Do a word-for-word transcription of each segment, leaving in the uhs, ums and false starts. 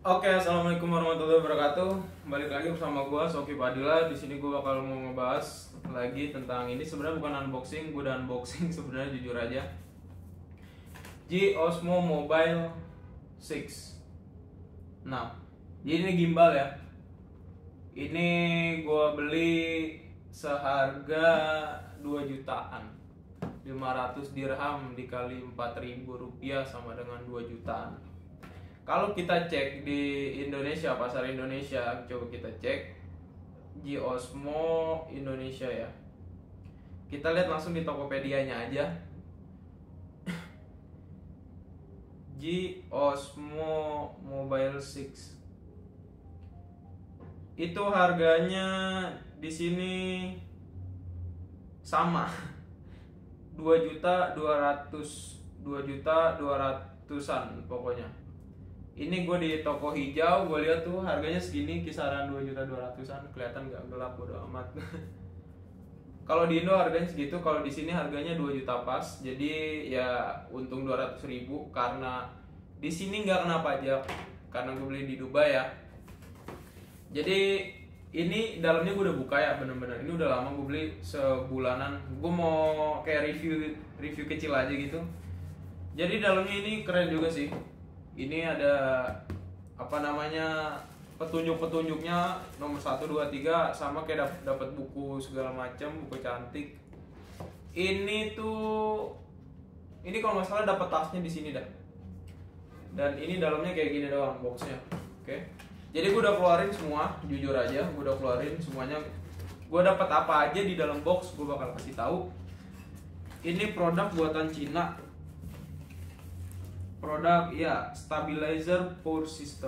Oke, assalamualaikum warahmatullahi wabarakatuh. Balik lagi bersama gue Soki Padilla. Di sini gue bakal mau ngebahas lagi tentang ini. Sebenarnya bukan unboxing, gue udah unboxing sebenarnya jujur aja. G Osmo Mobile enam. Nah, jadi ini gimbal ya. Ini gue beli seharga dua jutaan. lima ratus dirham dikali empat ribu rupiah sama dengan dua jutaan. Kalau kita cek di Indonesia, pasar Indonesia, coba kita cek G Osmo Indonesia ya. Kita lihat langsung di Tokopedia-nya aja. G Osmo Mobile enam. Itu harganya di sini sama. dua juta dua ratus dua juta dua ratusan pokoknya. Ini gue di toko hijau, gue lihat tuh harganya segini, kisaran dua juta dua ratusan. Kelihatan nggak gelap, bodo amat. Kalau di Indo harganya segitu, kalau di sini harganya dua juta pas. Jadi ya untung dua ratus ribu karena di sini nggak kena pajak karena gue beli di Dubai ya. Jadi ini dalamnya gue udah buka ya, bener-bener. Ini udah lama gue beli, sebulanan. Gue mau kayak review review kecil aja gitu. Jadi dalamnya ini keren juga sih. Ini ada apa namanya, petunjuk-petunjuknya nomor satu, dua, tiga, sama kayak dapat dapat buku segala macam, buku cantik. Ini tuh ini kalau nggak salah dapat tasnya di sini dah. Dan ini dalamnya kayak gini doang boxnya. Oke. Jadi gue udah keluarin semua, jujur aja, gue udah keluarin semuanya. Gue dapat apa aja di dalam box, gue bakal kasih tahu. Ini produk buatan Cina. Produk ya, stabilizer power system.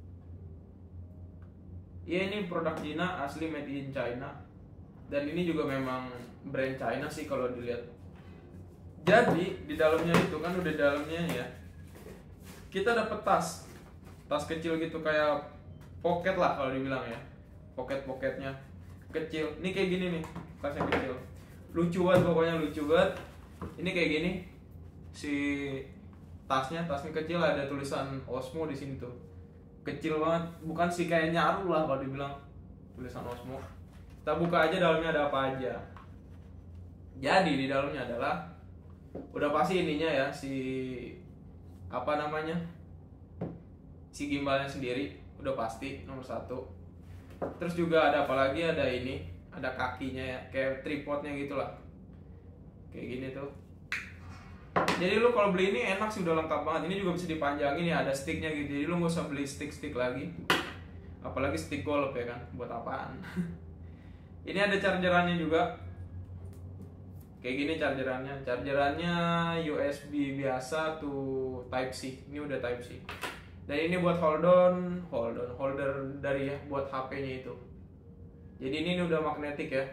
Ya ini produk Cina, asli made in China. Dan ini juga memang brand China sih kalau dilihat. Jadi di dalamnya itu kan udah dalamnya ya. Kita dapat tas, tas kecil gitu kayak pocket lah kalau dibilang ya, pocket-pocketnya kecil. Ini kayak gini nih, tasnya kecil. Lucu banget pokoknya, lucu banget. Ini kayak gini si tasnya, tasnya kecil, ada tulisan Osmo di sini tuh. Kecil banget, bukan sih kayak nyaru lah kalau dibilang tulisan Osmo. Kita buka aja dalamnya ada apa aja. Jadi di dalamnya adalah udah pasti ininya ya, si apa namanya, si gimbalnya sendiri udah pasti nomor satu. Terus juga ada apa lagi, ada ini, ada kakinya ya, kayak tripodnya gitulah, kayak gini tuh. Jadi lu kalau beli ini enak sih, udah lengkap banget. Ini juga bisa dipanjangin ya, ada sticknya gitu. Jadi lu nggak usah beli stick-stick lagi, apalagi stick golf ya kan, buat apaan. Ini ada chargerannya juga, kayak gini chargerannya. Chargerannya U S B biasa tuh Type C. Ini udah Type C. Dan ini buat hold on, hold on, holder dari ya, buat H P-nya itu. Jadi ini udah magnetik ya.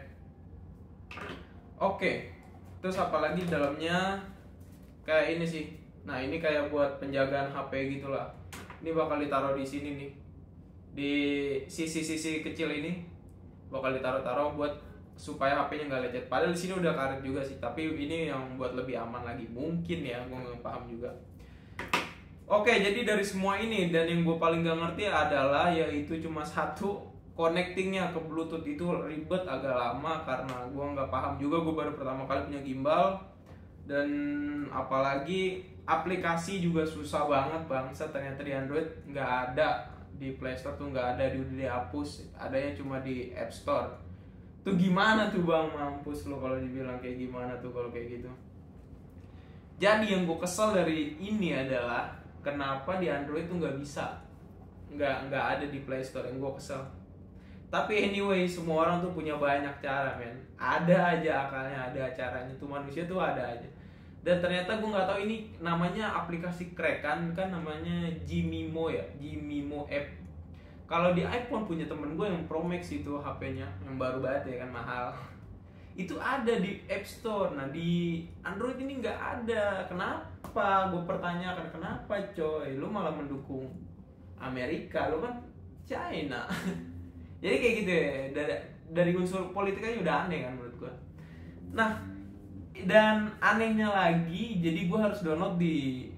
Oke. Terus apalagi dalamnya kayak ini sih. Nah, ini kayak buat penjagaan H P gitulah. Ini bakal ditaruh di sini nih. Di sisi-sisi kecil ini bakal ditaruh-taruh buat supaya H P-nya nggak lecet. Padahal di sini udah karet juga sih, tapi ini yang buat lebih aman lagi. Mungkin ya, gue nggak paham juga. Oke, jadi dari semua ini, dan yang gue paling gak ngerti adalah yaitu cuma satu, connectingnya ke Bluetooth itu ribet, agak lama karena gue nggak paham juga. Gue baru pertama kali punya gimbal, dan apalagi aplikasi juga susah banget bangsa. Ternyata di Android nggak ada, di Play Store tuh nggak ada, di udah dihapus, adanya cuma di App Store. Tuh gimana tuh bang, mampus lo kalau dibilang kayak gimana tuh kalau kayak gitu. Jadi yang gue kesel dari ini adalah kenapa di Android tuh nggak bisa, nggak nggak ada di Play Store, yang gue kesel. Tapi anyway, semua orang tuh punya banyak cara men, ada aja akalnya, ada caranya tuh, manusia tuh ada aja. Dan ternyata gue nggak tahu ini namanya aplikasi crack kan, kan namanya Gmimo ya, Gmimo app. Kalau di iPhone punya temen gue yang Pro Max itu H P-nya, yang baru banget ya kan, mahal. Itu ada di App Store. Nah di Android ini nggak ada. Kenapa? Gue pertanyakan kenapa coy. Lu malah mendukung Amerika, lu kan China. Jadi kayak gitu ya. Dari, dari unsur politik aja udah aneh kan menurut gue. Nah, dan anehnya lagi, jadi gue harus download di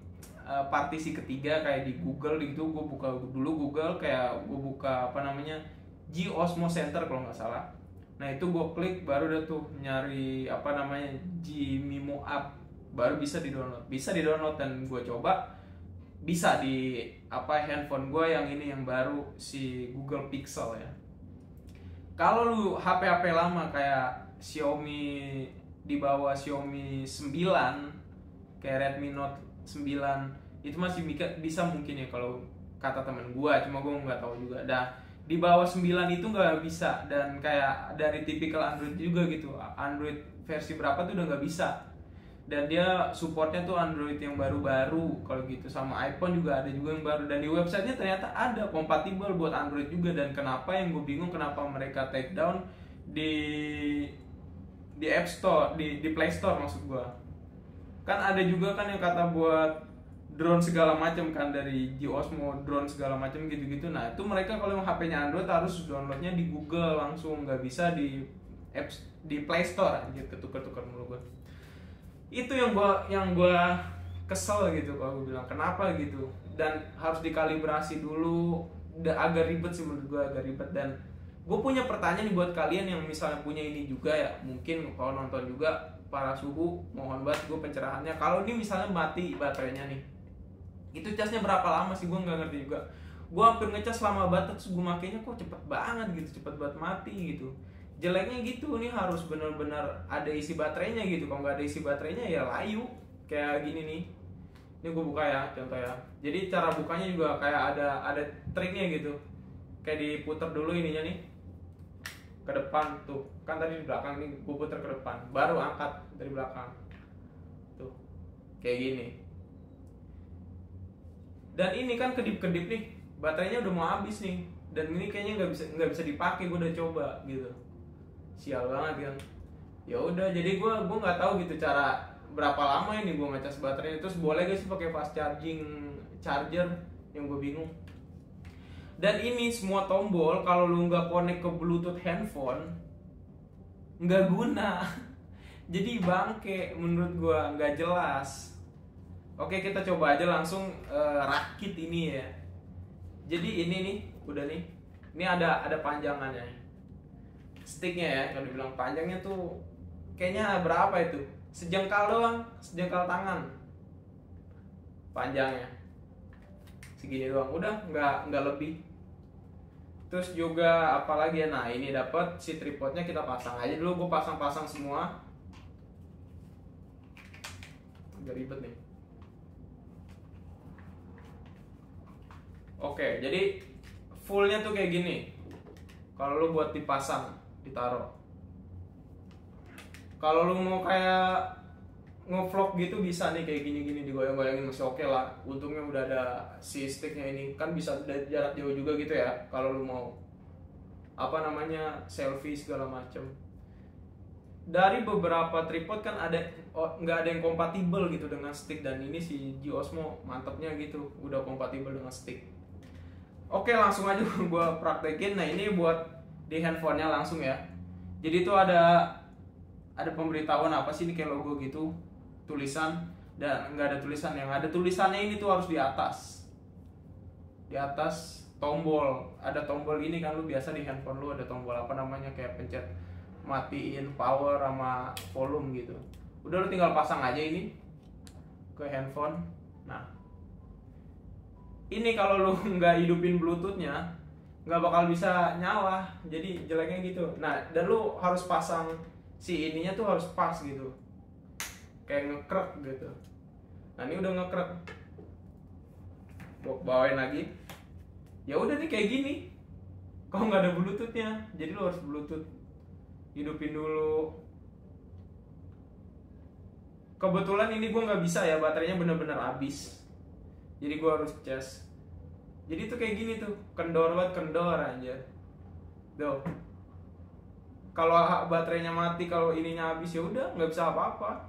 uh, partisi ketiga kayak di Google gitu. Gue buka dulu Google, kayak gue buka apa namanya G Osmo Center kalau nggak salah. Nah itu gue klik, baru udah tuh nyari apa namanya G Mimo app, baru bisa di download. Bisa di download dan gue coba bisa di apa handphone gue yang ini yang baru si Google Pixel ya. Kalau lu H P H P lama kayak Xiaomi di bawah Xiaomi sembilan kayak Redmi Note sembilan itu masih bisa mungkin ya kalau kata temen gue, cuma gue nggak tahu juga. Dah di bawah sembilan itu nggak bisa, dan kayak dari tipikal Android juga gitu, Android versi berapa tuh udah nggak bisa, dan dia supportnya tuh Android yang baru-baru kalau gitu, sama iPhone juga ada juga yang baru, dan di websitenya ternyata ada kompatibel buat Android juga. Dan kenapa yang gue bingung kenapa mereka take down di di App Store, di di Play Store maksud gue. Kan ada juga kan yang kata buat drone segala macam kan, dari G Osmo drone segala macam gitu-gitu. Nah itu mereka kalau yang H P-nya Android harus downloadnya di Google langsung, nggak bisa di apps di Play Store aja, ketukar-tukar mulu gue. Itu yang gua yang gua kesel gitu kalau gue bilang kenapa gitu, dan harus dikalibrasi dulu. Udah agak ribet sih menurut gue, agak ribet. Dan gue punya pertanyaan nih buat kalian yang misalnya punya ini juga ya, mungkin kalau nonton juga para suhu, mohon banget gue pencerahannya. Kalau ini misalnya mati baterainya nih, itu casnya berapa lama sih, gue nggak ngerti juga. Gue hampir ngecas lama banget, terus gue makainya kok cepet banget gitu, cepet banget mati gitu. Jeleknya gitu, nih harus benar-benar ada isi baterainya gitu. Kalau nggak ada isi baterainya ya layu kayak gini nih. Ini gue buka ya, contoh ya. Jadi cara bukanya juga kayak ada ada triknya gitu. Kayak diputer dulu ininya nih ke depan tuh, kan tadi di belakang nih, gue puter ke depan, baru angkat dari belakang tuh kayak gini. Dan ini kan kedip-kedip nih, baterainya udah mau habis nih, dan ini kayaknya nggak bisa nggak bisa dipakai. Gue udah coba gitu, sial banget kan. Ya udah, jadi gue gue nggak tahu gitu cara berapa lama ini gue ngecas baterainya. Terus boleh gak sih pakai fast charging charger, yang gue bingung. Dan ini semua tombol kalau lu nggak connect ke Bluetooth handphone nggak guna. Jadi bangke menurut gue, nggak jelas. Oke, kita coba aja langsung uh, rakit ini ya. Jadi ini nih, udah nih. Ini ada ada panjangannya. Sticknya ya, kalau dibilang panjangnya tuh kayaknya berapa itu? Sejengkal doang, sejengkal tangan. Panjangnya. Segini doang, udah nggak nggak lebih. Terus juga apalagi ya, nah ini dapat si tripodnya, kita pasang aja dulu. Gue pasang-pasang semua. Agak ribet nih. Oke, jadi fullnya tuh kayak gini. Kalau lu buat dipasang, ditaruh. Kalau lu mau kayak nge-vlog gitu bisa nih, kayak gini-gini digoyang-goyangin masih oke lah. Untungnya udah ada si sticknya ini, kan bisa dari jarak jauh juga gitu ya. Kalau lu mau apa namanya selfie segala macem. Dari beberapa tripod kan ada nggak ada yang kompatibel gitu dengan stick, dan ini si G Osmo mantapnya gitu, udah kompatibel dengan stick. Oke, langsung aja gue praktekin. Nah ini buat di handphonenya langsung ya. Jadi itu ada ada pemberitahuan apa sih ini, kayak logo gitu, tulisan, dan nggak ada tulisan. Yang ada tulisannya ini tuh harus di atas, di atas tombol. Ada tombol ini kan, lu biasa di handphone lu ada tombol apa namanya, kayak pencet matiin power sama volume gitu. Udah, lu tinggal pasang aja ini ke handphone. Nah ini kalau lu nggak hidupin bluetoothnya nggak bakal bisa nyala, jadi jeleknya gitu. Nah dan lu harus pasang si ininya tuh harus pas gitu, kayak ngekrek gitu. Nah ini udah ngekrek, bawain lagi. Ya udah nih kayak gini. Kalau nggak ada bluetoothnya, jadi lu harus bluetooth, hidupin dulu. Kebetulan ini gue nggak bisa ya, baterainya bener-bener habis, jadi gue harus cas. Jadi tuh kayak gini tuh, kendor banget, kendor aja. Tuh. Kalau baterainya mati, kalau ininya habis, ya udah nggak bisa apa-apa.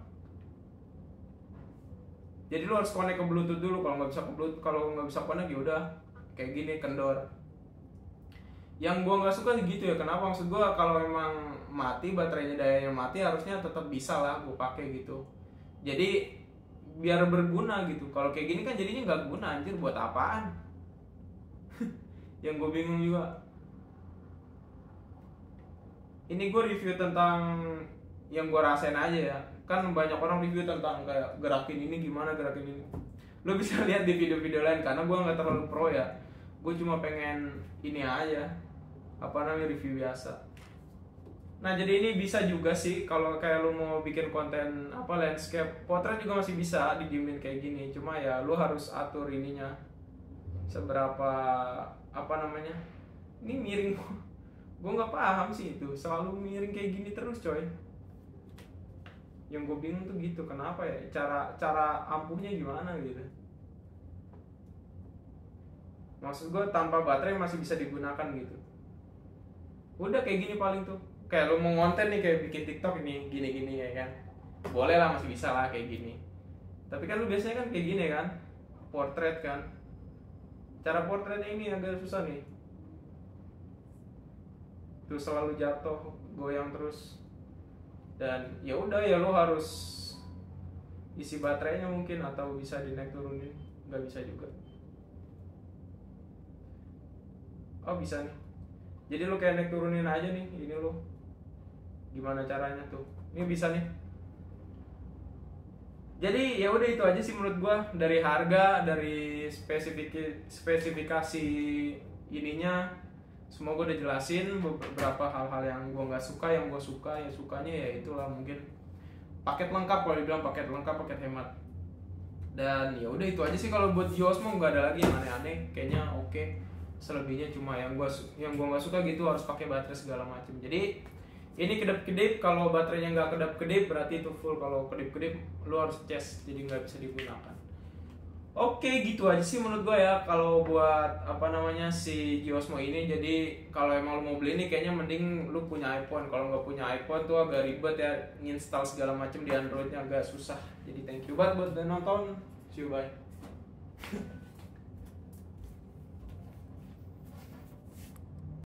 Jadi lo harus connect ke Bluetooth dulu. Kalau nggak bisa ke Bluetooth, kalau nggak bisa connect ya udah kayak gini, kendor. Yang gue nggak suka gitu ya. Kenapa? Maksud gue kalau memang mati baterainya, dayanya mati, harusnya tetap bisa lah gue pakai gitu. Jadi biar berguna gitu. Kalau kayak gini kan jadinya nggak guna, anjir, buat apaan? Yang gue bingung juga. Ini gue review tentang yang gue rasain aja ya. Kan banyak orang review tentang kayak gerakin ini gimana, gerakin ini. Lo bisa lihat di video-video lain, karena gue nggak terlalu pro ya. Gue cuma pengen ini aja, apa namanya, review biasa. Nah jadi ini bisa juga sih kalau kayak lo mau bikin konten apa landscape, potret juga masih bisa didiemin kayak gini. Cuma ya lo harus atur ininya seberapa, apa namanya, ini miring. Gue nggak paham sih itu, selalu miring kayak gini terus coy. Yang gue bingung tuh gitu, kenapa ya, cara cara ampuhnya gimana gitu. Maksud gue tanpa baterai masih bisa digunakan gitu. Udah kayak gini paling tuh, kayak lo mau ngonten nih kayak bikin TikTok ini gini-gini ya kan, boleh lah, masih bisa lah kayak gini. Tapi kan lo biasanya kan kayak gini kan, portrait kan. Cara portraitnya ini agak susah nih, tuh selalu jatuh, goyang terus. Dan ya udah ya lo harus isi baterainya mungkin, atau bisa dinaik turunin, nggak bisa juga. Oh bisa nih, jadi lo kayak naik turunin aja nih, ini lo gimana caranya tuh, ini bisa nih. Jadi ya udah itu aja sih menurut gua, dari harga, dari spesifik spesifikasi ininya, semua gue udah jelasin. Beberapa hal-hal yang gue nggak suka, yang gue suka, ya sukanya ya itulah mungkin paket lengkap, kalau dibilang paket lengkap, paket hemat. Dan ya udah itu aja sih. Kalau buat G O S M O nggak ada lagi yang aneh-aneh, kayaknya oke. Okay. Selebihnya cuma yang gue yang gue nggak suka gitu, harus pakai baterai segala macam. Jadi ini kedap-kedip, kalau baterainya nggak kedap-kedip berarti itu full. Kalau kedip-kedip lu harus cas, jadi nggak bisa digunakan. Oke, gitu aja sih menurut gue ya kalau buat apa namanya si G O S M O ini. Jadi kalau emang lu mau beli ini kayaknya mending lu punya iPhone. Kalau nggak punya iPhone tuh agak ribet ya, nginstal segala macam di Androidnya agak susah. Jadi thank you banget buat udah nonton. See you, bye.